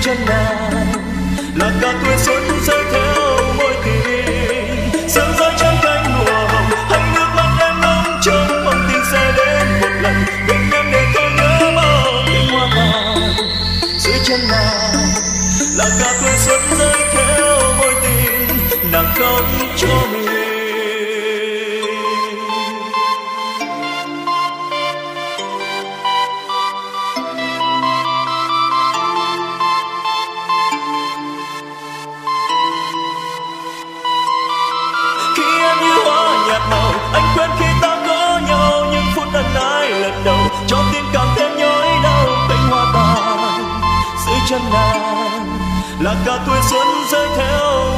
chân nàng là cả tuổi xuân rơi theo môi tình, sương rơi trên cánh mùa hồng, hãy nước mắt em ngóng trông mong tình sẽ đến một lần bên em để tôi nhớ bao đêm hoa vàng. Dưới chân nàng là cả tuổi xuân rơi theo môi tình, nàng khóc cho mình. Anh quên khi ta có nhau những phút ân ái lần đầu, cho tim càng thêm nhói đau cánh hoa tàn. Dưới chân nàng là cả tuổi xuân rơi theo